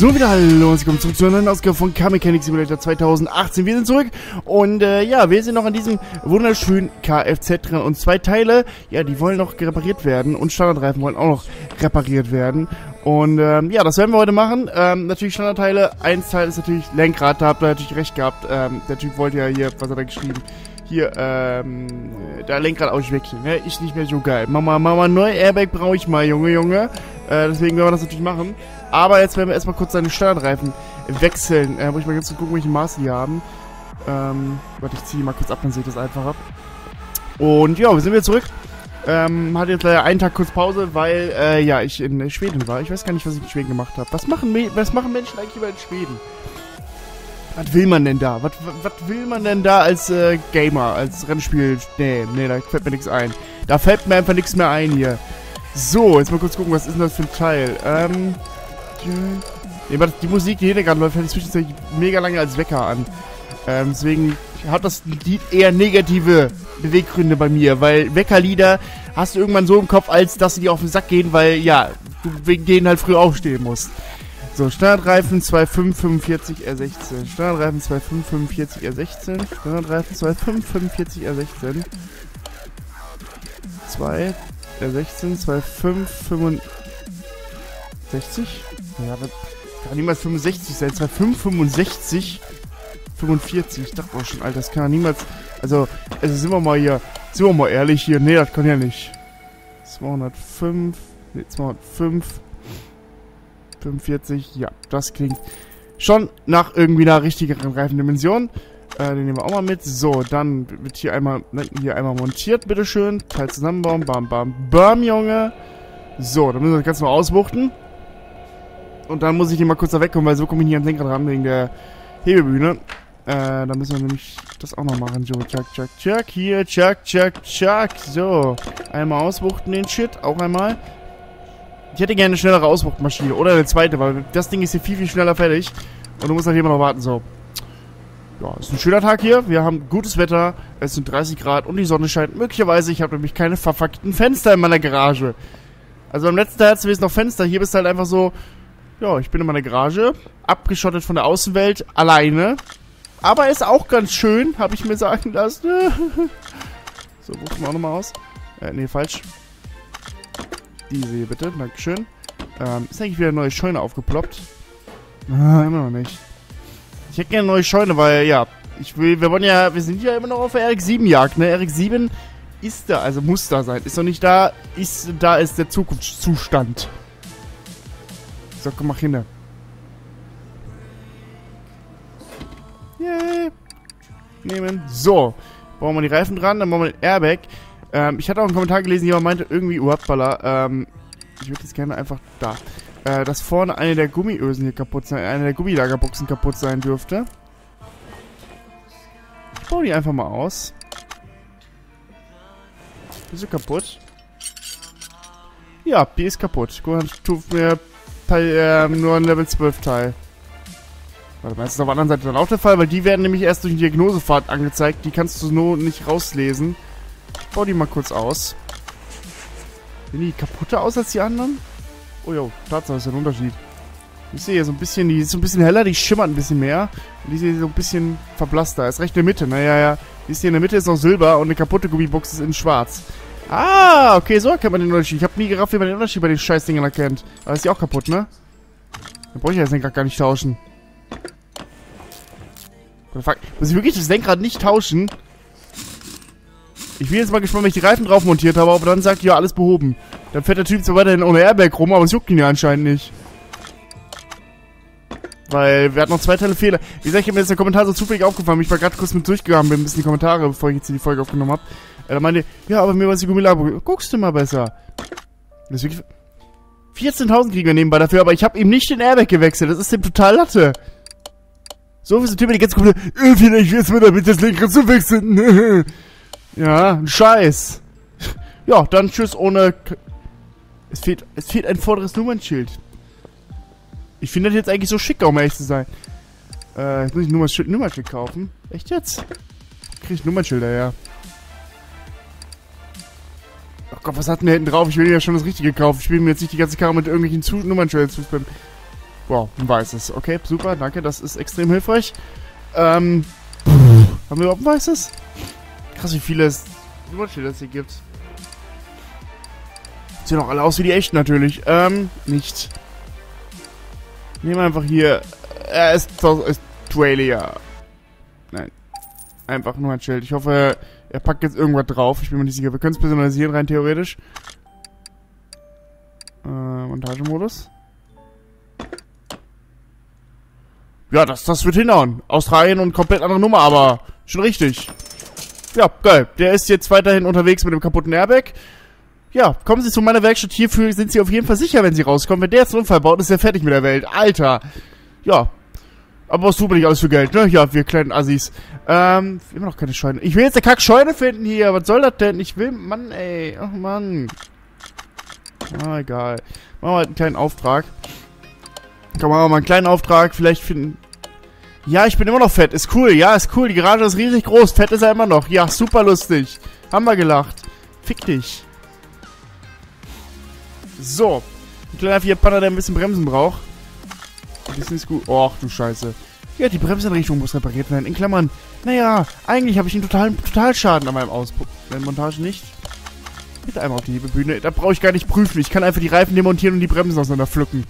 So, wieder hallo und willkommen zurück zu einer neuen Ausgabe von Car Mechanic Simulator 2018. Wir sind zurück und ja, wir sind noch an diesem wunderschönen Kfz dran und zwei Teile, ja, die wollen noch repariert werden und Standardreifen wollen auch noch repariert werden. Und ja, das werden wir heute machen. Natürlich Standardteile. Ein Teil ist natürlich Lenkrad, da habt ihr natürlich recht gehabt. Der Typ wollte ja hier, was hat er geschrieben? Hier, da Lenkrad auswechseln, ne? Ist nicht mehr so geil. Mama, neu Airbag brauche ich mal, Junge. Deswegen werden wir das natürlich machen. Aber jetzt werden wir erstmal kurz seine Standardreifen wechseln. Muss ich mal ganz kurz gucken, welche Maße die haben. Warte, ich ziehe die mal kurz ab, dann sehe ich das einfach ab. Und ja, wir sind wieder zurück. Hatte jetzt leider einen Tag kurz Pause, weil, ja, ich in Schweden war. Ich weiß gar nicht, was ich in Schweden gemacht habe. Was machen Menschen eigentlich über in Schweden? Was will man denn da? Was will man denn da als Gamer, als Rennspiel? Nee, da fällt mir nichts ein. Da fällt mir einfach nichts mehr ein hier. So, jetzt mal kurz gucken, was ist denn das für ein Teil? Nee, die Musik, die hinter gerade läuft, hält zwischenzeitlich mega lange als Wecker an. Deswegen hat das Lied eher negative Beweggründe bei mir, weil Weckerlieder hast du irgendwann so im Kopf, als dass sie dir auf den Sack gehen, weil, ja, du wegen denen halt früh aufstehen musst. So, Standardreifen 2.545 R16. Standardreifen 2.545 R16. Standardreifen 2.545 R16. 2 R16 2.565. Ja, das kann niemals 65 sein. 2.565 45. Ich dachte auch schon, Alter, das kann ja niemals. Also sind wir mal hier. Sind wir mal ehrlich hier. Nee, das kann ja nicht. 205. Nee, 205. 45, ja, das klingt schon nach irgendwie einer richtigeren Reifendimension. Den nehmen wir auch mal mit. So, dann wird hier einmal montiert, bitteschön. Teil zusammenbauen, bam, Junge. So, dann müssen wir das Ganze mal auswuchten. Und dann muss ich den mal kurz da wegkommen, weil so komme ich nicht ans Lenkrad ran wegen der Hebebühne. Dann müssen wir nämlich das auch noch machen. So, tschak, hier, tschak. So, einmal auswuchten den Shit, auch einmal. Ich hätte gerne eine schnellere Auswuchtmaschine. Oder eine zweite, weil das Ding ist hier viel schneller fertig. Und du musst halt immer noch warten, so. Ja, ist ein schöner Tag hier. Wir haben gutes Wetter. Es sind 30 Grad und die Sonne scheint. Möglicherweise, ich habe nämlich keine verfuckten Fenster in meiner Garage. Also beim letzten Teil hattest du noch Fenster. Hier bist du halt einfach so, ja, ich bin in meiner Garage. Abgeschottet von der Außenwelt. Alleine. Aber ist auch ganz schön, habe ich mir sagen lassen. So, rufen wir auch nochmal aus. Nee, falsch. Diese hier bitte, dankeschön. Ist eigentlich wieder eine neue Scheune aufgeploppt? Immer noch nicht. Ich hätte gerne eine neue Scheune, weil, ja, wir sind ja immer noch auf der RX-7-Jagd, ne? RX-7 ist da, also muss da sein. Ist noch nicht da, ist der Zukunftszustand. So, komm, mach hin. Yay. Nehmen. So. Brauchen wir die Reifen dran, dann machen wir den Airbag. Ich hatte auch einen Kommentar gelesen, jemand meinte irgendwie, hoppala, ich würde jetzt gerne einfach da, dass vorne eine der Gummiösen hier kaputt sein, eine der Gummilagerbuchsen kaputt sein dürfte. Ich baue die einfach mal aus. Bist du kaputt? Ja, die ist kaputt. Gut, dann tut mir nur ein Level 12 Teil. Warte mal, ist das auf der anderen Seite dann auch der Fall? Weil die werden nämlich erst durch den Diagnosepfad angezeigt. Die kannst du nur nicht rauslesen. Ich baue die mal kurz aus. Sehen die kaputter aus als die anderen? Oh jo, Tatsache ist ja ein Unterschied. Ich sehe hier so ein bisschen, die ist so ein bisschen heller, die schimmert ein bisschen mehr. Und die ist hier so ein bisschen verblasster. Ist recht in der Mitte, naja. Die ist hier in der Mitte, ist noch silber und eine kaputte Gummibox ist in schwarz. Ah, okay, so erkennt man den Unterschied. Ich habe nie gerafft, wie man den Unterschied bei den Scheißdingern erkennt. Aber ist die auch kaputt, ne? Dann brauche ich das Lenkrad gar nicht tauschen. Fuck. Muss ich wirklich das Lenkrad nicht tauschen? Ich bin jetzt mal gespannt, wenn ich die Reifen drauf montiert habe, aber dann sagt, ja, alles behoben. Dann fährt der Typ zwar weiterhin ohne Airbag rum, aber es juckt ihn ja anscheinend nicht. Weil wir hatten noch zwei Teile Fehler. Wie gesagt, ich habe mir jetzt der Kommentar so zufällig aufgefallen. Ich war gerade kurz mit durchgegangen, bin ein bisschen die Kommentare, bevor ich jetzt hier die Folge aufgenommen habe. Er meinte, ja, aber mir war es die Gummilager. Guckst du mal besser. Das ist wirklich 14.000 kriegen wir nebenbei dafür, aber ich habe ihm nicht den Airbag gewechselt. Das ist dem total Latte. So ist der Typ, der die ganze Kommentare, vielleicht wird's mir damit das Lenkrad zu wechseln. Ja, ein Scheiß. Ja, dann tschüss ohne... Es fehlt ein vorderes Nummernschild. Ich finde das jetzt eigentlich so schick, um ehrlich zu sein. Jetzt muss ich ein Nummernschild kaufen. Echt jetzt? Krieg ich Nummernschilder, ja. Oh Gott, was hatten wir hinten drauf? Ich will ja schon das Richtige kaufen. Ich will mir jetzt nicht die ganze Karre mit irgendwelchen Nummernschildern zuspammen. Wow, ein weißes. Okay, super, danke, das ist extrem hilfreich. Haben wir überhaupt ein weißes? Krass, wie viele Nummernschild es hier gibt. Sehen auch alle aus wie die echten natürlich. Nicht. Nehmen wir einfach hier. Ist Australia. Nein. Einfach nur ein Schild. Ich hoffe, er packt jetzt irgendwas drauf. Ich bin mir nicht sicher. Wir können es personalisieren, rein theoretisch. Montagemodus. Ja, das wird hinhauen. Australien und komplett andere Nummer, aber schon richtig. Ja, geil. Der ist jetzt weiterhin unterwegs mit dem kaputten Airbag. Ja, kommen Sie zu meiner Werkstatt. Hierfür sind Sie auf jeden Fall sicher, wenn Sie rauskommen. Wenn der jetzt einen Unfall baut, ist er fertig mit der Welt. Alter. Ja. Aber was tut man nicht alles für Geld, ne? Ja, wir kleinen Assis. Immer noch keine Scheune. Ich will jetzt eine Kack-Scheune finden hier. Was soll das denn? Ich will... Mann, ey. Ach, Mann. Ah, egal. Machen wir halt einen kleinen Auftrag. Komm, machen wir mal einen kleinen Auftrag. Vielleicht finden... Ja, ich bin immer noch fett. Ist cool. Ja, ist cool. Die Garage ist riesig groß. Fett ist er immer noch. Ja, super lustig. Haben wir gelacht. Fick dich. So. Ein kleiner Vierpanner, der ein bisschen Bremsen braucht. Ein bisschen ist gut. Och, du Scheiße. Ja, die Bremsenrichtung muss repariert werden. In Klammern. Naja, eigentlich habe ich einen Totalschaden an meinem Auspuff. Montage nicht. Bitte einmal auf die Hebebühne. Da brauche ich gar nicht prüfen. Ich kann einfach die Reifen demontieren und die Bremsen auseinander pflücken.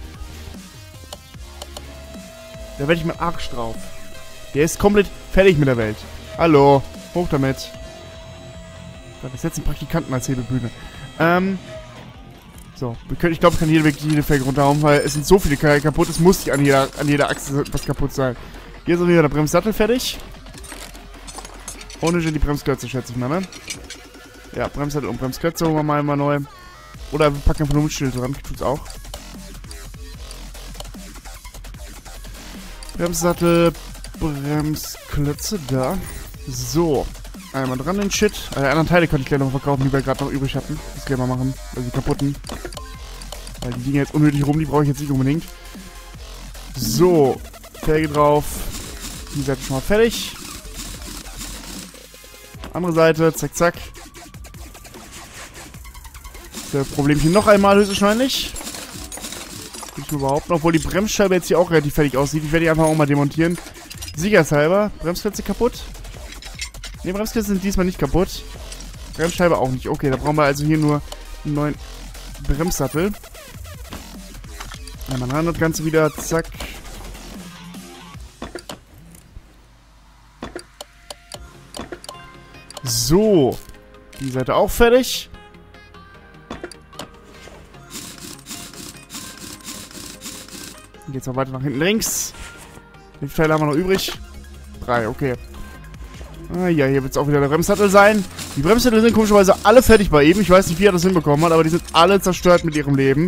Da werde ich meinen Arsch drauf. Der ist komplett fertig mit der Welt. Hallo. Hoch damit. Das ist jetzt ein Praktikanten als Hebebühne. So. Ich glaube, ich kann jede Felge runterhauen, weil es sind so viele kaputt. Es muss an jeder Achse was kaputt sein. Hier ist wieder der Bremssattel fertig. Ohne die Bremsklötze, schätze ich mal, ne? Ja, Bremssattel und Bremsklötze holen wir mal neu. Oder wir packen einfach nur Schild dran. Tut's auch. Bremssattel, Bremsklötze, da. So. Einmal dran den Shit. Die anderen Teile könnte ich gleich noch verkaufen, die wir gerade noch übrig hatten. Das gleich mal machen. Also die kaputten. Weil die liegen jetzt unnötig rum, die brauche ich jetzt nicht unbedingt. So. Felge drauf. Die Seite schon mal fertig. Andere Seite, zack, zack. Das Problemchen noch einmal höchstwahrscheinlich. Ich überhaupt noch, obwohl die Bremsscheibe jetzt hier auch relativ fertig aussieht. Ich werde die einfach auch mal demontieren. Sicherheitshalber. Bremsklötze kaputt. Ne, Bremsklötze sind diesmal nicht kaputt. Bremsscheibe auch nicht. Okay, da brauchen wir also hier nur einen neuen Bremssattel. Einmal ran, das Ganze wieder. Zack. So. Die Seite auch fertig. Geht's noch weiter nach hinten links. Wie viele Teile haben wir noch übrig? 3, okay. Ah, ja, hier wird es auch wieder der Bremssattel sein. Die Bremssattel sind komischerweise alle fertig bei ihm. Ich weiß nicht, wie er das hinbekommen hat, aber die sind alle zerstört mit ihrem Leben.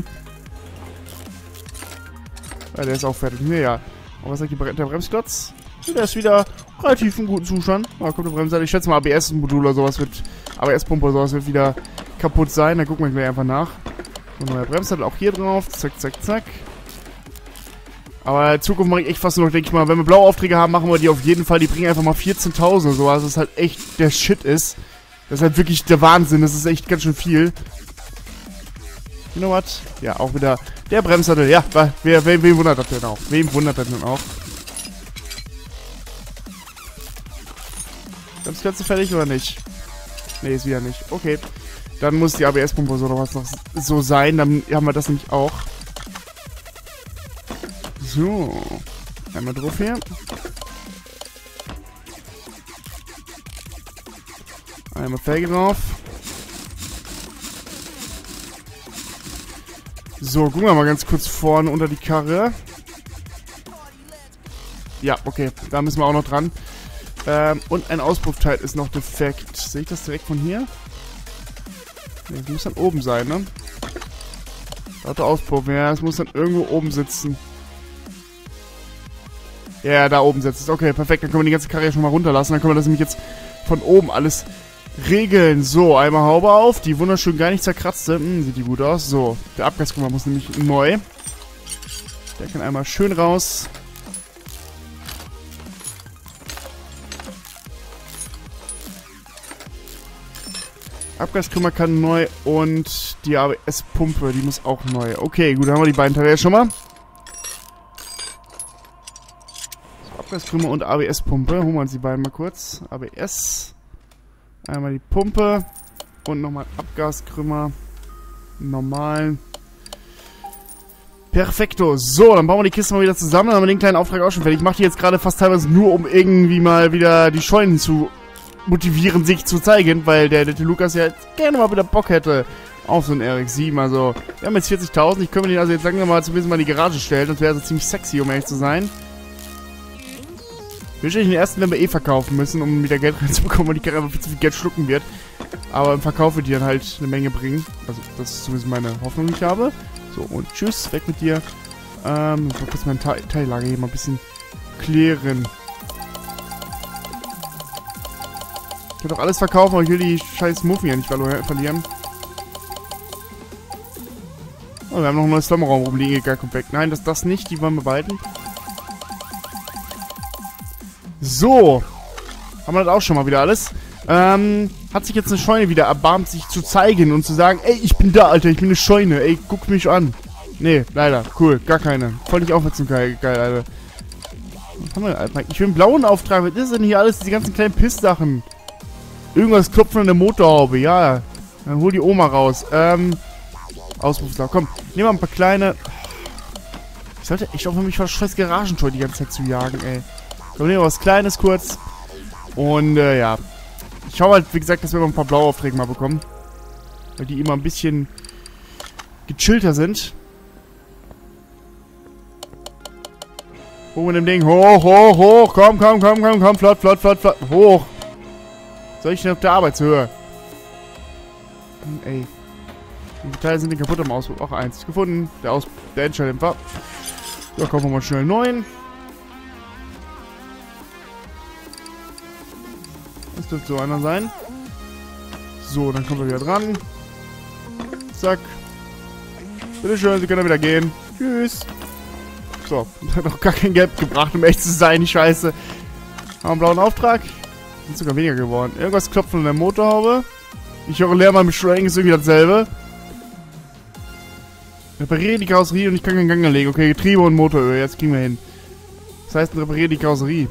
Ja, der ist auch fertig. Ja. Und was sagt der Bremsklotz? Der ist wieder relativ in gutem Zustand. Da kommt der Bremssattel. Ich schätze mal, ABS-Modul oder sowas wird... ABS-Pumpe oder sowas wird wieder kaputt sein. Da gucken wir gleich einfach nach. Und neuer Bremssattel auch hier drauf. Zack, zack, zack. Aber in Zukunft mache ich echt fast nur noch, denke ich mal, wenn wir blaue Aufträge haben, machen wir die auf jeden Fall. Die bringen einfach mal 14.000 oder so, also das halt echt der Shit ist. Das ist halt wirklich der Wahnsinn, das ist echt ganz schön viel. You know what? Ja, auch wieder der Bremssattel. Ja, wem wundert das denn auch? Wem wundert das denn auch? Bremsklötze fertig oder nicht? Nee, ist wieder nicht. Okay. Dann muss die ABS-Pumpe so noch was noch so sein, dann haben wir das nämlich auch. So, einmal drauf hier. Einmal Felge drauf. So, gucken wir mal ganz kurz vorne unter die Karre. Ja, okay, da müssen wir auch noch dran. Und ein Auspuffteil ist noch defekt. Sehe ich das direkt von hier? Nee, das muss dann oben sein, ne? Da hat der Auspuff, ja, es muss dann irgendwo oben sitzen. Ja, da oben sitzt es. Okay, perfekt. Dann können wir die ganze Karre schon mal runterlassen. Dann können wir das nämlich jetzt von oben alles regeln. So, einmal Haube auf. Die wunderschön gar nicht zerkratzte. Sieht die gut aus. So, der Abgaskummer muss nämlich neu. Der kann einmal schön raus. Abgaskummer kann neu und die ABS-Pumpe, die muss auch neu. Okay, gut, dann haben wir die beiden Teile jetzt schon mal. Abgaskrümmer und ABS-Pumpe. Holen wir uns die beiden mal kurz. ABS. Einmal die Pumpe. Und nochmal Abgaskrümmer. Normalen. Perfekto. So, dann bauen wir die Kiste mal wieder zusammen. Dann haben wir den kleinen Auftrag auch schon fertig. Ich mache die jetzt gerade fast teilweise nur, um irgendwie mal wieder die Scheunen zu motivieren, sich zu zeigen. Weil der nette Lukas ja jetzt gerne mal wieder Bock hätte auf so einen RX-7. Also, wir haben jetzt 40.000. Ich könnte den also jetzt langsam mal zumindest mal in die Garage stellen. Das wäre also ziemlich sexy, um ehrlich zu sein. Wahrscheinlich den ersten werden wir eh verkaufen müssen, um wieder Geld reinzubekommen, weil die Karre einfach viel zu viel Geld schlucken wird. Aber im Verkauf wird die dann halt eine Menge bringen. Also, das ist zumindest meine Hoffnung, die ich habe. So, und tschüss, weg mit dir. Ich will kurz mein Teillager hier mal ein bisschen klären. Ich kann doch alles verkaufen, aber ich will die scheiß Muffen ja nicht verlieren. Oh, wir haben noch einen neuen Slumraum rumliegen, egal, kommt weg. Nein, das nicht, die wollen wir behalten. So. Haben wir das auch schon mal wieder alles. Hat sich jetzt eine Scheune wieder erbarmt, sich zu zeigen und zu sagen, ey, ich bin da, Alter, ich bin eine Scheune, ey, guck mich an. Nee, leider, cool, gar keine. Voll nicht Aufmerksamkeit, geil, Alter. Was haben wir, Alter? Ich will einen blauen Auftrag, was ist denn hier alles, diese ganzen kleinen Pisssachen? Irgendwas klopfen an der Motorhaube, ja. Dann hol die Oma raus. Ausrufslau, komm, nehmen wir ein paar kleine. Ich sollte echt aufhören, mich vor scheiß Garagentor die ganze Zeit zu jagen, ey. Komm, nehmen wir was Kleines kurz. Und, ja. Ich hoffe halt, wie gesagt, dass wir noch ein paar blaue Aufträge mal bekommen. Weil die immer ein bisschen gechillter sind. Hoch mit dem Ding. Hoch, hoch, hoch. Komm, komm, komm, komm, komm. Flott, flott, flott, flott. Hoch. Soll ich denn auf der Arbeitshöhe? Ey. Die Teile sind kaputt am Auspuff. Auch eins. Gefunden. Der Endschalldämpfer. So, kaufen wir mal schnell einen neuen. Das dürfte so einer sein. So, dann kommt er wieder dran. Zack. Bitteschön, Sie können dann wieder gehen. Tschüss. So, hat auch gar kein Geld gebracht, um echt zu sein, die Scheiße. Haben wir einen blauen Auftrag. Ist sogar weniger geworden. Irgendwas klopft von der Motorhaube. Ich höre Leermann beschleunigen, ist irgendwie dasselbe. Repariere die Karosserie und ich kann keinen Gang anlegen. Okay, Getriebe und Motoröl, jetzt kriegen wir hin. Das heißt, repariere die Karosserie.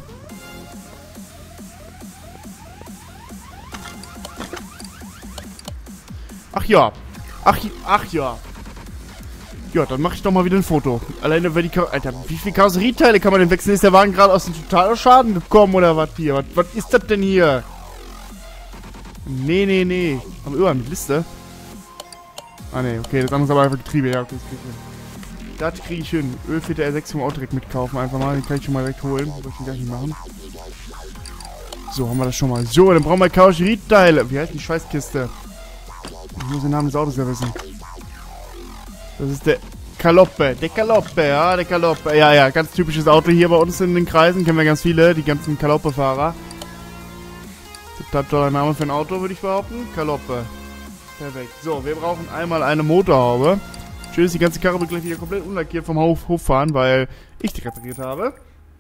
Ach ja. Ach ja. Ja, dann mache ich doch mal wieder ein Foto. Alleine, wenn die Alter, wie viele Karosserieteile kann man denn wechseln? Ist der Wagen gerade aus dem Totalschaden gekommen oder was hier? Was ist das denn hier? Nee, nee, nee. Haben wir überall eine Liste? Ah, nee, okay, das andere ist aber einfach Getriebe. Ja, okay, das kriege ich hin. Das kriege ich hin. Ölfilter R6 vom Auto direkt mitkaufen. Einfach mal, den kann ich schon mal direkt holen. Soll ich den gleich nicht machen. So, haben wir das schon mal. So, dann brauchen wir Karosserieteile. Wie heißt die Scheißkiste? Ich muss den Namen des Autos ja wissen. Das ist der Kaloppe. Der Kaloppe, ja, der Kaloppe. Ja, ja, ganz typisches Auto hier bei uns in den Kreisen. Kennen wir ganz viele, die ganzen Kaloppe-Fahrer. Total toller Name für ein Auto, würde ich behaupten. Kaloppe. Perfekt. So, wir brauchen einmal eine Motorhaube. Schön, dass die ganze Karre wird gleich wieder komplett unlackiert vom Hof fahren, weil ich die repariert habe.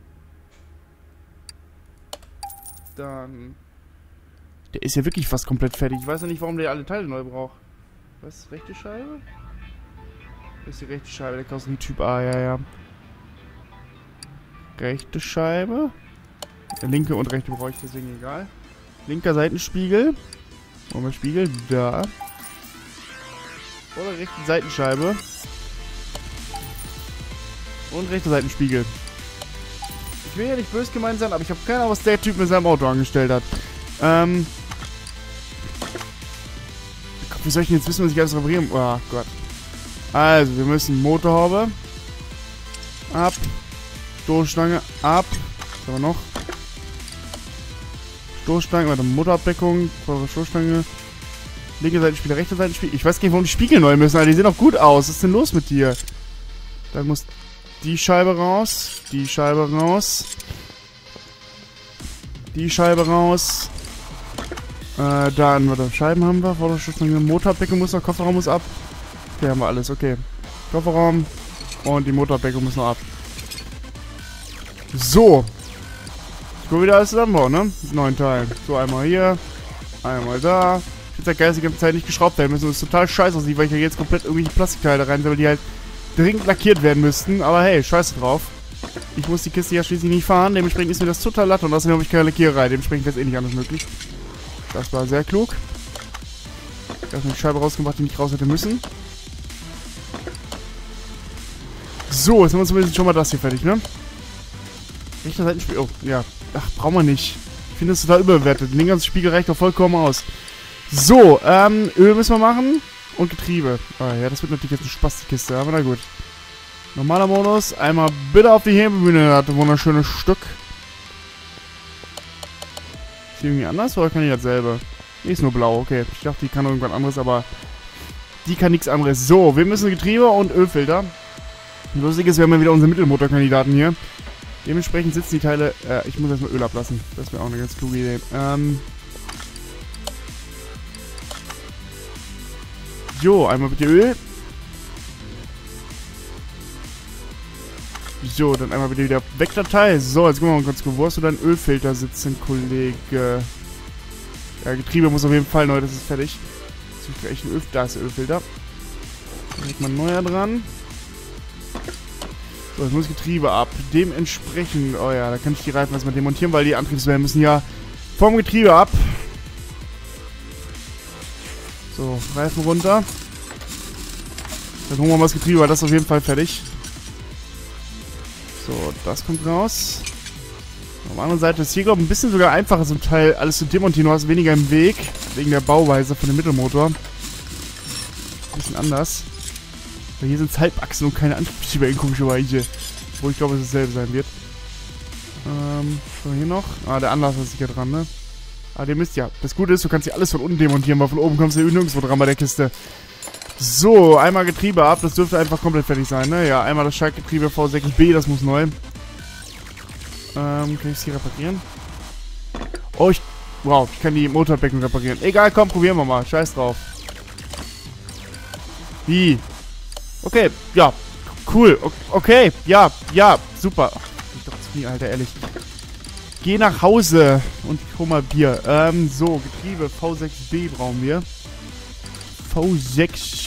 Dann... Der ist ja wirklich fast komplett fertig. Ich weiß ja nicht, warum der alle Teile neu braucht. Was? Rechte Scheibe? Das ist die rechte Scheibe, der Karosserie-Typ A, ja, ja. Rechte Scheibe. Der linke und rechte brauche ich, deswegen egal. Linker Seitenspiegel. Wo haben wir Spiegel? Da. Oder rechte Seitenscheibe. Und rechter Seitenspiegel. Ich will ja nicht böse gemeint sein, aber ich habe keine Ahnung, was der Typ mit seinem Auto angestellt hat. Wie soll ich denn jetzt wissen, was ich alles reparieren? Oh Gott. Also, wir müssen Motorhaube ab. Stoßstange ab. Was haben wir noch? Stoßstange, warte, Motorabdeckung, Stoßstange. Linke Seitenspiegel, rechte Seitenspiegel. Ich weiß gar nicht, warum die Spiegel neu müssen, aber die sehen auch gut aus. Was ist denn los mit dir? Dann muss die Scheibe raus. Die Scheibe raus. Die Scheibe raus. Dann, warte, Scheiben haben wir. Vorderstoßstange, Motorabdeckung muss noch, Kofferraum muss ab. Okay, haben wir alles, okay. Kofferraum und die Motorabdeckung muss noch ab. So. Ich will wieder alles zusammenbauen, ne? Mit neuen Teilen. So, einmal hier. Einmal da. Ich finde ja geil, dass die ganze Zeit nicht geschraubt werden müssen. Das ist total scheiße aussieht, weil ich ja jetzt komplett irgendwelche Plastikteile rein, weil die halt dringend lackiert werden müssten. Aber hey, scheiße drauf. Ich muss die Kiste ja schließlich nicht fahren. Dementsprechend ist mir das total latte. Und außerdem habe ich keine Lackiererei. Dementsprechend wäre es eh nicht anders möglich. Das war sehr klug. Ich habe eine Scheibe rausgemacht, die nicht raus hätte müssen. So, jetzt haben wir zumindest schon mal das hier fertig, ne? Rechter Seitenspiegel. Oh, ja. Ach, brauchen wir nicht. Ich finde das total überbewertet. Den ganzen Spiegel reicht doch vollkommen aus. So, Öl müssen wir machen. Und Getriebe. Oh, ja, das wird natürlich jetzt eine Spastikiste, aber na gut. Normaler Modus. Einmal bitte auf die Hebebühne. Das wunderschöne Stück. Ist die irgendwie anders oder kann die dasselbe? Die ist nur blau, okay. Ich dachte, die kann irgendwas anderes, aber die kann nichts anderes. So, wir müssen Getriebe und Ölfilter. Lustig ist, wir haben ja wieder unsere Mittelmotorkandidaten hier. Dementsprechend sitzen die Teile... ich muss erstmal Öl ablassen. Das wäre auch eine ganz kluge Idee. Jo, einmal bitte Öl. So, dann einmal bitte wieder Wegdatei. So, jetzt gucken wir mal kurz, wo hast du deinen Ölfilter sitzen, Kollege? Ja, Getriebe muss auf jeden Fall neu, das ist fertig. Da ist der Ölfilter. Da legt man neuer dran. So, jetzt muss Getriebe ab. Dementsprechend, oh ja, da kann ich die Reifen erstmal demontieren, weil die Antriebswellen müssen ja vom Getriebe ab. So, Reifen runter. Dann holen wir mal das Getriebe, weil das ist auf jeden Fall fertig. So, das kommt raus. Auf der anderen Seite ist hier, glaube ich, ein bisschen sogar einfacher zum Teil alles zu demontieren. Du hast weniger im Weg, wegen der Bauweise von dem Mittelmotor. Ein bisschen anders. Weil hier sind es Halbachsen und keine Antriebsschieber in komischerweise. Wo ich glaube, dass es dasselbe sein wird. So, hier noch. Ah, der Anlasser ist sicher dran, ne? Ah, der Mist, ja. Das Gute ist, du kannst hier alles von unten demontieren, weil von oben kommst du ja nirgendwo dran bei der Kiste. So, einmal Getriebe ab. Das dürfte einfach komplett fertig sein, ne? Ja, einmal das Schaltgetriebe V6B, das muss neu. Kann ich es hier reparieren? Oh, wow, ich kann die Motorbecken reparieren. Egal, komm, probieren wir mal. Scheiß drauf. Wie? Okay, ja. Cool. Okay, ja, super. Ach, ich doch zu nie, Alter, ehrlich. Geh nach Hause und hol mal Bier. So, Getriebe V6B brauchen wir. V6.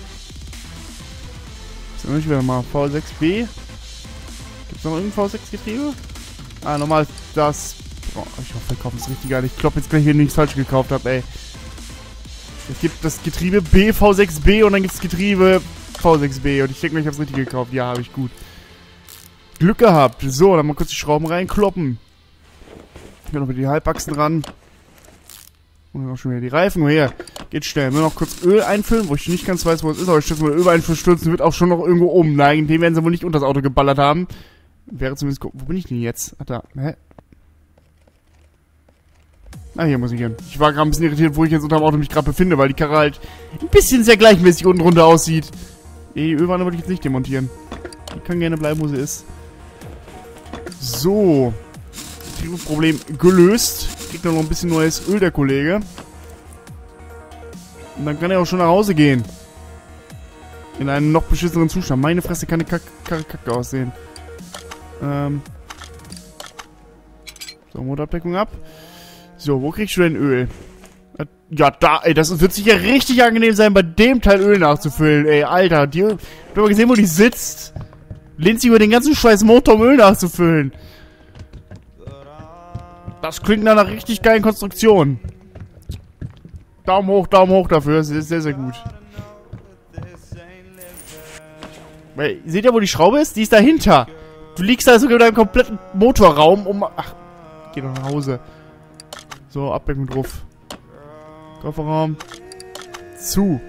So, ich wieder mal V6B. Gibt's noch irgendein V6-Getriebe? Ah, normal das. Oh, ich hoffe, wir kaufen es richtig geil. Ich kloppe jetzt gleich, wenn ich nichts falsch gekauft habe, ey. Es gibt das Getriebe B V6B und dann gibt es Getriebe V6B. Und ich denke mir, ich habe es richtig gekauft. Ja, habe ich gut. Glück gehabt. So, dann mal kurz die Schrauben reinkloppen. Hier noch wieder die Halbachsen ran. Und dann auch schon wieder die Reifen. Oh, hier, geht schnell. Nur noch kurz Öl einfüllen, wo ich nicht ganz weiß, wo es ist. Aber ich schätze mal, Öl einstürzen wird auch schon noch irgendwo oben neigen. Den werden sie wohl nicht unter das Auto geballert haben. Wäre zumindest... Wo bin ich denn jetzt? Ach, da. Hä? Ah, hier muss ich hin. Ich war gerade ein bisschen irritiert, wo ich jetzt unter dem Auto mich gerade befinde, weil die Karre halt ein bisschen sehr gleichmäßig unten drunter aussieht. Die Ölwanne würde ich jetzt nicht demontieren. Die kann gerne bleiben, wo sie ist. So. Problem gelöst. Kriegt noch ein bisschen neues Öl, der Kollege. Und dann kann er auch schon nach Hause gehen. In einem noch beschisseneren Zustand. Meine Fresse kann eine Kacke aussehen. So, Motorabdeckung ab. So, wo kriegst du denn Öl? Ja, da, ey, das wird sicher richtig angenehm sein, bei dem Teil Öl nachzufüllen, ey, Alter. Du hast mal gesehen, wo die sitzt. Lehnt sich über den ganzen scheiß Motor, um Öl nachzufüllen. Das klingt nach einer richtig geilen Konstruktion. Daumen hoch dafür, das ist sehr, sehr gut. Weil, seht ihr, wo die Schraube ist? Die ist dahinter. Du liegst da sogar in deinem kompletten Motorraum um... Ach, geh doch nach Hause. So, Abdeckung drauf. Kofferraum. Zu.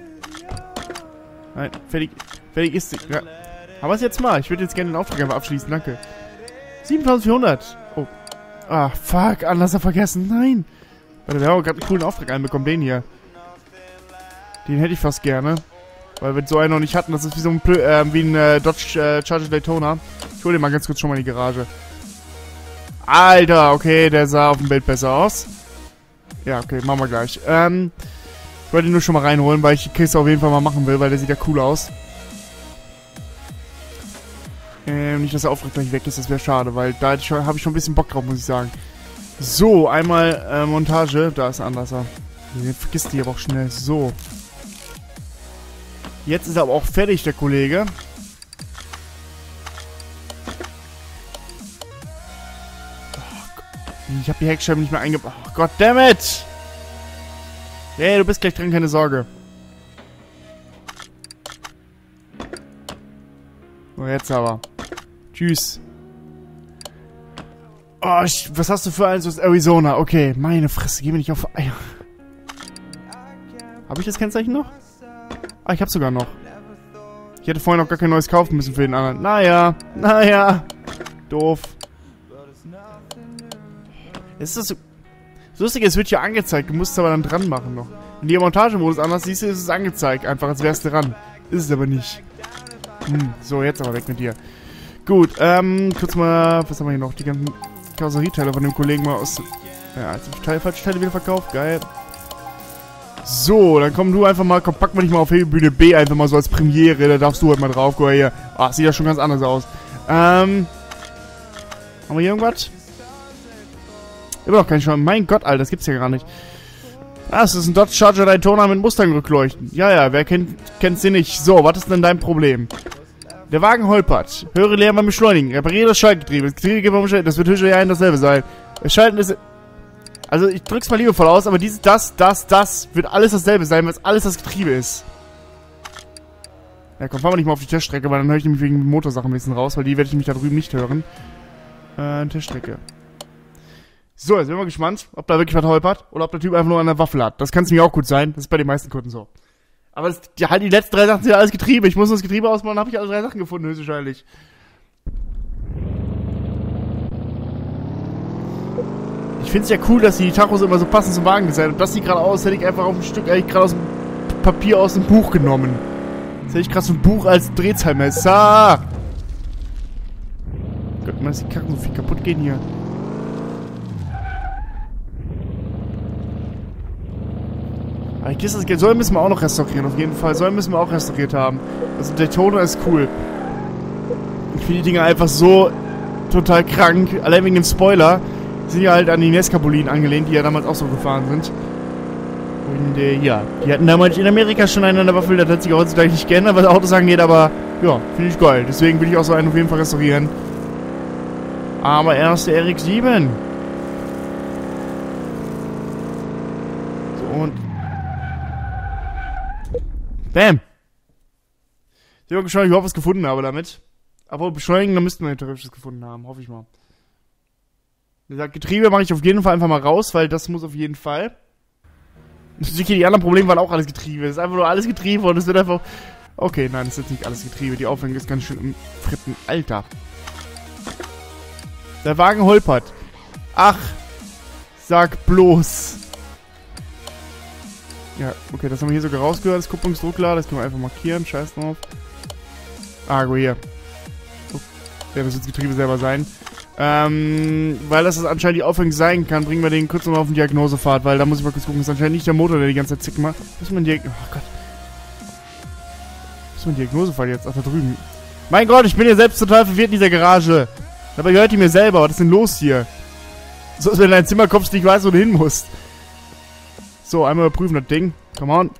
Nein, fertig. Fertig ist sie. Ja. Haben wir es jetzt mal. Ich würde jetzt gerne den Auftrag einfach abschließen. Danke. 7400. Oh. Ah, fuck. Anlasser vergessen. Nein. Warte, wir haben gerade einen coolen Auftrag einbekommen. Den hier. Den hätte ich fast gerne. Weil wir so einen noch nicht hatten. Das ist wie so ein Dodge Charger Daytona. Ich hole den mal ganz kurz schon mal in die Garage. Alter, okay, der sah auf dem Bild besser aus. Ja, okay, machen wir gleich. Ich wollte ihn nur schon mal reinholen, weil ich die Kiste auf jeden Fall mal machen will, weil der sieht ja cool aus. Nicht, dass der Auftrag gleich weg ist, das wäre schade, weil da habe ich schon ein bisschen Bock drauf, muss ich sagen. So, einmal Montage. Da ist ein Anlasser. Den vergisst die aber auch schnell. So. Jetzt ist er aber auch fertig, der Kollege. Ich habe die Heckscheibe nicht mehr eingebaut. Oh, goddammit! Hey, du bist gleich drin, keine Sorge. So, jetzt aber. Tschüss. Oh, was hast du für eins aus Arizona? Okay, meine Fresse, geh mir nicht auf Eier. Habe ich das Kennzeichen noch? Ah, ich hab's sogar noch. Ich hätte vorhin noch gar kein neues kaufen müssen für den anderen. Naja. Doof. Es ist das so... Lustig, es wird hier angezeigt. Du musst es aber dann dran machen noch. Wenn du den Montagemodus anders siehst, ist es angezeigt. Einfach, als wärst du dran. Ist es aber nicht. So, jetzt aber weg mit dir. Gut, kurz mal... Was haben wir hier noch? Die ganzen Karosserieteile von dem Kollegen mal aus... Ja, jetzt habe ich falsche Teile wieder verkauft. Geil. So, dann komm du einfach mal, komm, pack mal dich mal auf Hebebühne B einfach mal so als Premiere, da darfst du halt mal drauf, guck mal hier. Ach, sieht ja schon ganz anders aus. Haben wir hier irgendwas? Immer noch kein Schaden. Mein Gott, Alter, das gibt's ja gar nicht. Ah, es ist ein Dodge Charger Daytona mit Mustang-Rückleuchten. Ja, wer kennt sie nicht? So, was ist denn dein Problem? Der Wagen holpert. Höre Lärm beim Beschleunigen. Repariere das Schaltgetriebe. Das Getriebe beim Schalten. Das wird höchstens ja dasselbe sein. Das Schalten ist... Also, ich drück's mal liebevoll aus, aber das wird alles dasselbe sein, weil es alles das Getriebe ist. Ja, komm, fahren wir nicht mal auf die Teststrecke, weil dann höre ich nämlich wegen Motorsachen ein bisschen raus, weil die werde ich mich da drüben nicht hören. Teststrecke. So, jetzt sind wir mal gespannt, ob da wirklich was holpert oder ob der Typ einfach nur an der Waffel hat. Das kann es mir auch gut sein, das ist bei den meisten Kunden so. Aber halt die letzten 3 Sachen sind ja alles Getriebe. Ich muss nur das Getriebe ausbauen, dann habe ich alle 3 Sachen gefunden, höchstwahrscheinlich. Ich finde es ja cool, dass die Tachos immer so passend zum Wagen designen. Und das sieht gerade aus, hätte ich einfach auf ein Stück eigentlich gerade aus dem Papier aus dem Buch genommen. Jetzt hätte ich gerade so ein Buch als Drehzahlmesser. Gott, man, dass die Kacken so viel kaputt gehen hier. Aber ich das Geld. Soll müssen wir auch noch restaurieren, auf jeden Fall. Soll müssen wir auch restauriert haben. Also Daytona ist cool. Ich finde die Dinger einfach so total krank. Allein wegen dem Spoiler. Die sind ja halt an die Nesca-Boliden angelehnt, die ja damals auch so gefahren sind. Und ja, die hatten damals in Amerika schon einen an der Waffel, das hat sich heutzutage nicht geändert, was Autos angeht, aber ja, finde ich geil. Deswegen will ich auch so einen auf jeden Fall restaurieren. Aber erst der RX-7. So und... Bam! Ich habe geschaut, ob ich überhaupt was gefunden habe damit. Aber beschleunigen, dann müssten wir theoretisch gefunden haben, hoffe ich mal. Wie gesagt, Getriebe mache ich auf jeden Fall einfach mal raus, weil das muss auf jeden Fall. Natürlich, die anderen Probleme waren auch alles Getriebe. Das ist einfach nur alles Getriebe und es wird einfach... Okay, nein, das ist jetzt nicht alles Getriebe. Die Aufhängung ist ganz schön im fritten Alter. Der Wagen holpert. Ach, sag bloß. Ja, okay, das haben wir hier sogar rausgehört. Das Kupplungsdrucklader, das können wir einfach markieren. Scheiß drauf. Ah, go hier. Oh, ja, das wird das Getriebe selber sein. Weil das anscheinend die Aufhängung sein kann, bringen wir den kurz nochmal auf den Diagnosefahrt, weil da muss ich mal kurz gucken, das ist anscheinend nicht der Motor, der die ganze Zeit zick macht. Was ist mein Oh Gott. Was ist mein Diagnosefahrt jetzt? Ach, da drüben. Mein Gott, ich bin ja selbst total verwirrt in dieser Garage. Dabei gehört die mir selber. Was ist denn los hier? So, als wenn du in dein Zimmer kommst, nicht weißt, wo du hin musst. So, einmal überprüfen das Ding. Come on.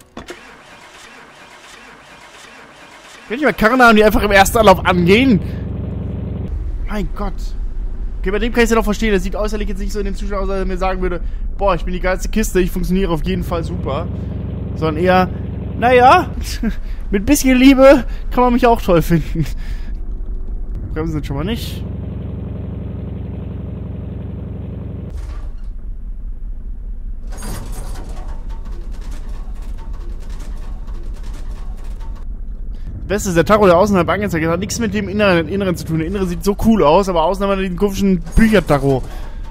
Kann ich mal Karren haben, die einfach im ersten Anlauf angehen? Mein Gott. Okay, bei dem kann ich es ja noch verstehen. Der sieht äußerlich jetzt nicht so in dem Zustand aus, als er mir sagen würde, boah, ich bin die geilste Kiste, ich funktioniere auf jeden Fall super. Sondern eher, naja, mit ein bisschen Liebe kann man mich auch toll finden. Bremsen sind schon mal nicht. Das Beste ist der Tacho, der außerhalb angezeigt hat. Hat nichts mit dem Inneren zu tun. Der Innere sieht so cool aus, aber außen haben wir den komischen Büchertacho.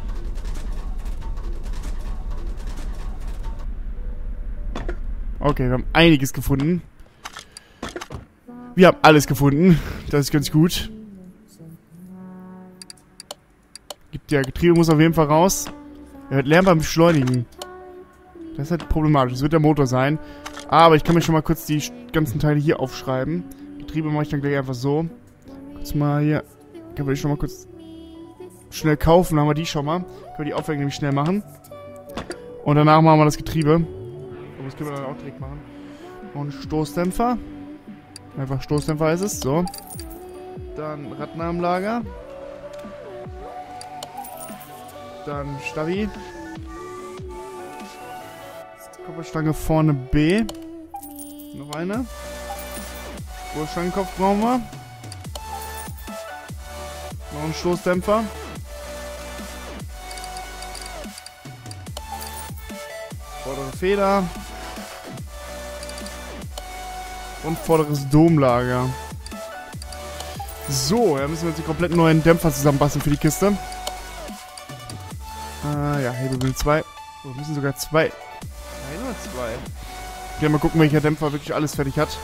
Okay, wir haben einiges gefunden. Wir haben alles gefunden. Das ist ganz gut. Gibt ja, Getriebe muss auf jeden Fall raus. Er wird Lärm beim Beschleunigen. Das ist halt problematisch. Das wird der Motor sein. Aber ich kann mir schon mal kurz die ganzen Teile hier aufschreiben. Getriebe mache ich dann gleich einfach so. Kurz mal hier. Können wir die schon mal kurz schnell kaufen. Dann haben wir die schon mal. Können wir die Aufhängung nämlich schnell machen. Und danach machen wir das Getriebe. Aber das können wir dann auch direkt machen. Und Stoßdämpfer. Einfach Stoßdämpfer ist es. So. Dann Radnahmenlager. Dann Stabi. Koppelstange vorne B. Noch eine. Spurstangenkopf brauchen wir. Noch ein Stoßdämpfer. Vordere Feder. Und vorderes Domlager. So, da müssen wir jetzt die kompletten neuen Dämpfer zusammenbasteln für die Kiste. Ja, Hebelwindel 2. Oh, wir müssen sogar 2. Ein oder 2? Okay, mal gucken, welcher Dämpfer wirklich alles fertig hat.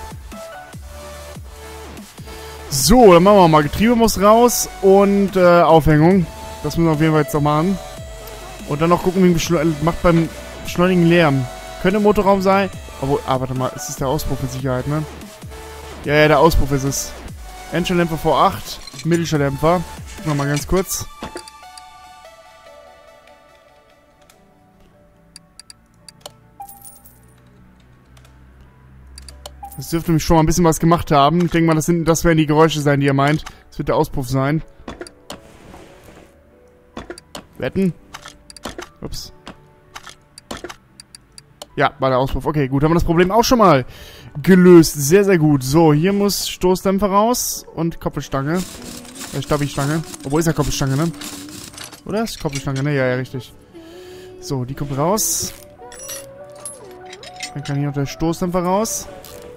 So, dann machen wir mal. Getriebe muss raus und Aufhängung. Das müssen wir auf jeden Fall jetzt noch machen. Und dann noch gucken, wie macht beim Beschleunigen Lärm. Könnte im Motorraum sein. Obwohl, warte mal, es ist der Auspuff mit Sicherheit, ne? Ja, der Auspuff ist es. Endstelldämpfer V8, Mittelstelldämpfer. Nochmal ganz kurz. Das dürfte nämlich schon mal ein bisschen was gemacht haben. Ich denke mal, das werden die Geräusche sein, die er meint. Das wird der Auspuff sein. Wetten? Ups. Ja, war der Auspuff. Okay, gut, haben wir das Problem auch schon mal gelöst. Sehr, sehr gut. So, hier muss Stoßdämpfer raus und Koppelstange. Stabi-Stange. Obwohl, ist ja Koppelstange, ne? Oder? Ist Koppelstange, ne? Ja, ja, richtig. So, die kommt raus. Dann kann hier noch der Stoßdämpfer raus.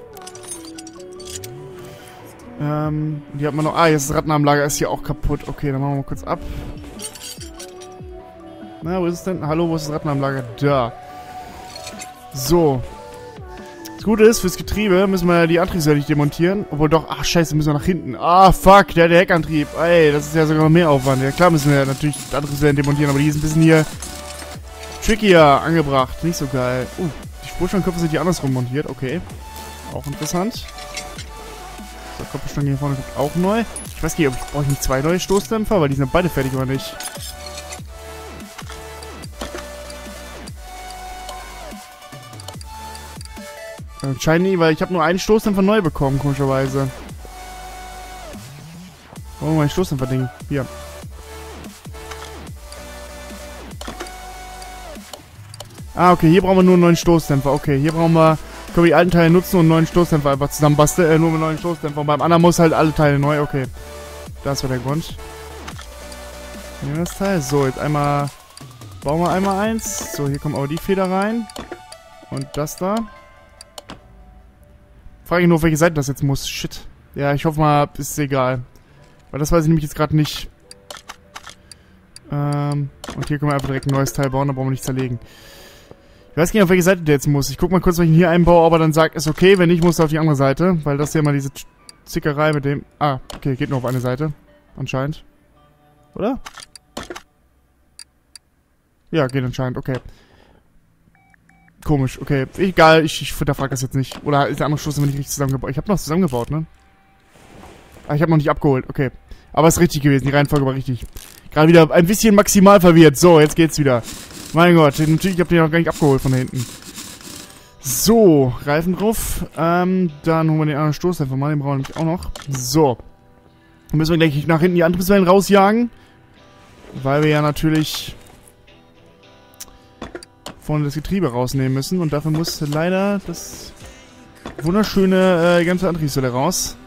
Hier hat man noch... Ah, jetzt ist das Rattenarmlager, ist hier auch kaputt. Okay, dann machen wir mal kurz ab. Na, wo ist es denn? Hallo, wo ist das Rattenarmlager? Da. So. Das Gute ist, fürs Getriebe müssen wir die Antriebswelle nicht demontieren. Obwohl doch... Ach, scheiße, müssen wir nach hinten. Ah, fuck, der hat der Heckantrieb. Ey, das ist ja sogar noch mehr Aufwand. Ja, klar müssen wir natürlich die Antriebswellen demontieren, aber die ist ein bisschen hier... trickier angebracht. Nicht so geil. Die Spurstangenköpfe sind hier andersrum montiert. Okay. Auch interessant. So, Koppelstange hier vorne kommt auch neu. Ich weiß nicht, brauche ich nicht 2 neue Stoßdämpfer, weil die sind beide fertig oder nicht. Anscheinend nicht, weil ich habe nur einen Stoßdämpfer neu bekommen, komischerweise. Oh, mein Stoßdämpfer-Ding. Hier. Ah, okay, hier brauchen wir nur einen neuen Stoßdämpfer. Okay, hier brauchen wir... Können wir die alten Teile nutzen und einen neuen Stoßdämpfer einfach zusammenbasteln. Nur mit neuen Stoßdämpfer. Und beim anderen muss halt alle Teile neu. Okay. Das war der Grund. Nehmen wir das Teil. So, jetzt einmal... Bauen wir einmal eins. So, hier kommt aber die Feder rein. Und das da. Frage ich nur, auf welche Seite das jetzt muss. Shit. Ja, ich hoffe mal, ist egal. Weil das weiß ich nämlich jetzt gerade nicht. Und hier können wir einfach direkt ein neues Teil bauen. Da brauchen wir nicht zerlegen. Ich weiß gar nicht, auf welche Seite der jetzt muss. Ich guck mal kurz, wenn ich ihn hier einbaue, aber dann sagt es okay. Wenn nicht, muss er auf die andere Seite. Weil das ist ja immer diese Zickerei mit dem... Ah, okay, geht nur auf eine Seite. Anscheinend. Oder? Ja, geht anscheinend, okay. Komisch, okay. Egal, ich hinterfrage das jetzt nicht. Oder ist der andere Stoß immer nicht richtig zusammengebaut? Ich habe noch zusammengebaut, ne? Ah, ich habe noch nicht abgeholt, okay. Aber ist richtig gewesen, die Reihenfolge war richtig. Gerade wieder ein bisschen maximal verwirrt. So, jetzt geht's wieder. Mein Gott, natürlich habt ihr noch gar nicht abgeholt von da hinten. So, Reifen drauf. Dann holen wir den anderen Stoßdämpfer mal, den brauchen wir nämlich auch noch. So. Dann müssen wir gleich nach hinten die Antriebswellen rausjagen. Weil wir ja natürlich vorne das Getriebe rausnehmen müssen. Und dafür muss leider das wunderschöne ganze Antriebswelle raus.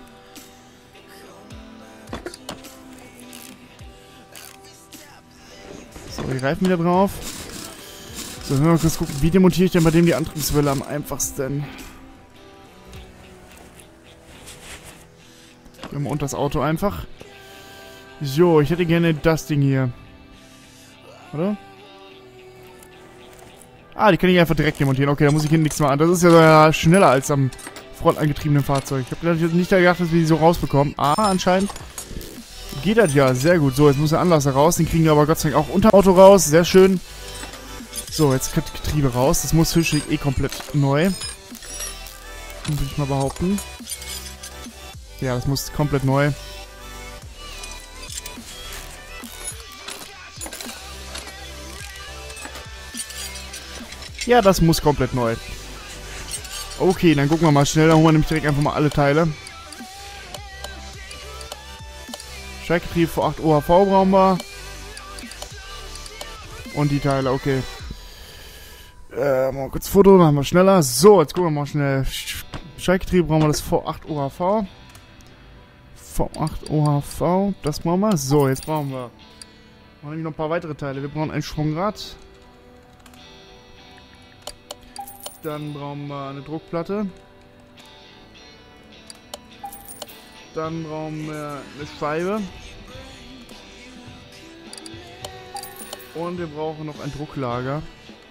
So, die Reifen wieder drauf. So, wenn wir mal kurz gucken, wie demontiere ich denn bei dem die Antriebswelle am einfachsten? Gehen wir mal unter das Auto einfach. So, ich hätte gerne das Ding hier. Oder? Ah, die kann ich einfach direkt demontieren. Okay, da muss ich hinten nichts mehr an. Das ist ja schneller als am frontangetriebenen Fahrzeug. Ich habe nicht gedacht, dass wir die so rausbekommen. Ah, anscheinend geht das ja. Sehr gut. So, jetzt muss der Anlasser raus. Den kriegen wir aber Gott sei Dank auch unter dem Auto raus. Sehr schön. So, jetzt kommt das Getriebe raus. Das muss Fischig komplett neu. Würde ich mal behaupten. Ja, das muss komplett neu. Ja, das muss komplett neu. Okay, dann gucken wir mal schnell. Dann holen wir nämlich direkt einfach mal alle Teile. Schaltgetriebe V8 OHV brauchen wir. Und die Teile, okay. Mal kurz Foto, dann haben wir schneller. So, jetzt gucken wir mal schnell. Schaltgetriebe brauchen wir das V8 OHV. V8 OHV, das brauchen wir. So, jetzt brauchen wir nämlich noch ein paar weitere Teile. Wir brauchen ein Schwungrad. Dann brauchen wir eine Druckplatte. Dann brauchen wir eine Scheibe. Und wir brauchen noch ein Drucklager.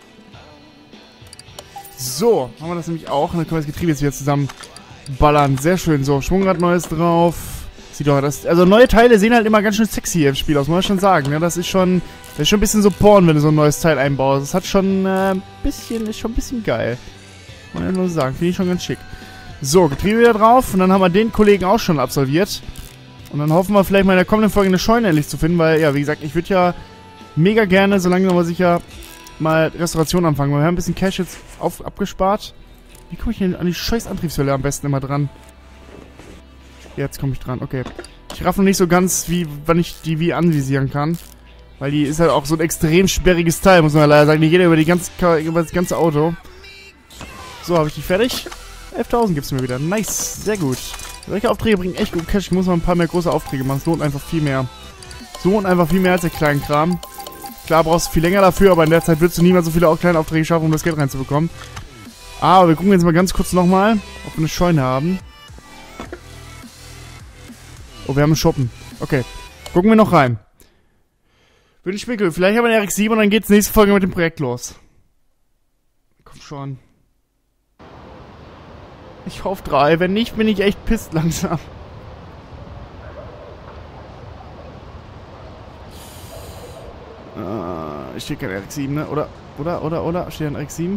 So, haben wir das nämlich auch. Und dann können wir das Getriebe jetzt wieder zusammenballern. Sehr schön. So, Schwungrad neues drauf. Sieht doch das. Also neue Teile sehen halt immer ganz schön sexy hier im Spiel aus, muss man schon sagen. Ja, das ist schon ein bisschen so Porn, wenn du so ein neues Teil einbaust. Das hat schon ist schon ein bisschen geil. Muss ich nur sagen. Finde ich schon ganz schick. So, Getriebe wieder drauf. Und dann haben wir den Kollegen auch schon absolviert. Und dann hoffen wir vielleicht mal in der kommenden Folge eine Scheune endlich zu finden, weil, ja, wie gesagt, ich würde ja mega gerne, so langsam aber sicher, mal Restauration anfangen. Weil wir haben ein bisschen Cash jetzt abgespart. Wie komme ich denn an die scheiß Antriebswelle am besten immer dran? Jetzt komme ich dran, okay. Ich raff noch nicht so ganz, wann ich die wie anvisieren kann. Weil die ist halt auch so ein extrem sperriges Teil, muss man leider sagen. Die geht ja über das ganze Auto. So, habe ich die fertig? 11.000 gibt's mir wieder. Nice, sehr gut. Solche Aufträge bringen echt gut Cash. Ich muss mal ein paar mehr große Aufträge machen. Es lohnt einfach viel mehr. Es lohnt einfach viel mehr als der kleine Kram. Klar, brauchst du viel länger dafür, aber in der Zeit willst du niemals so viele auch kleine Aufträge schaffen, um das Geld reinzubekommen. Aber wir gucken jetzt mal ganz kurz nochmal, ob wir eine Scheune haben. Oh, wir haben einen Shoppen. Okay. Gucken wir noch rein. Wünschmickel, vielleicht haben wir eine RX-7 und dann geht's nächste Folge mit dem Projekt los. Komm schon. Ich hoffe 3. Wenn nicht, bin ich echt pisst langsam. Steht kein RX-7, ne? Oder? Steht ein RX-7?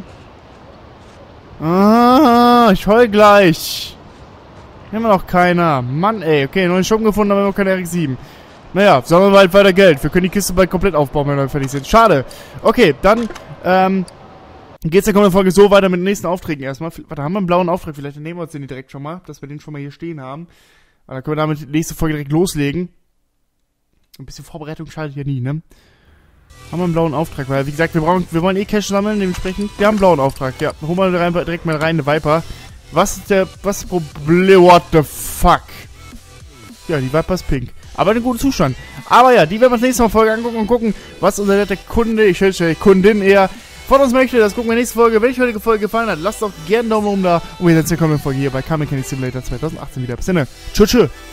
Ich heul gleich. Haben wir noch keiner. Mann, ey. Okay, neuen Schuppen gefunden, aber noch keine RX-7. Naja, sammeln wir halt weiter Geld. Wir können die Kiste bald komplett aufbauen, wenn wir fertig sind. Schade. Okay, dann, geht's in der kommenden Folge so weiter mit den nächsten Aufträgen erstmal. Warte, haben wir einen blauen Auftrag? Vielleicht nehmen wir uns den direkt schon mal, dass wir den schon mal hier stehen haben. Aber dann können wir damit die nächste Folge direkt loslegen. Ein bisschen Vorbereitung schadet ja nie, ne? Haben wir einen blauen Auftrag, weil, wie gesagt, wir wollen eh Cash sammeln, dementsprechend. Wir haben einen blauen Auftrag, ja. Holen wir direkt mal rein, eine Viper. Was ist das Problem? What the fuck? Ja, die Viper ist pink. Aber in einem guten Zustand. Aber ja, die werden wir uns nächste Folge angucken und gucken, was unser netter Kunde, ich stelle Kundin eher, von uns möchte. Das gucken wir nächste Folge. Wenn euch die Folge gefallen hat, lasst doch gerne einen Daumen oben da. Und wir sehen uns in der kommenden Folge hier bei Car Mechanic Simulator 2018 wieder. Bis dann. Tschüss.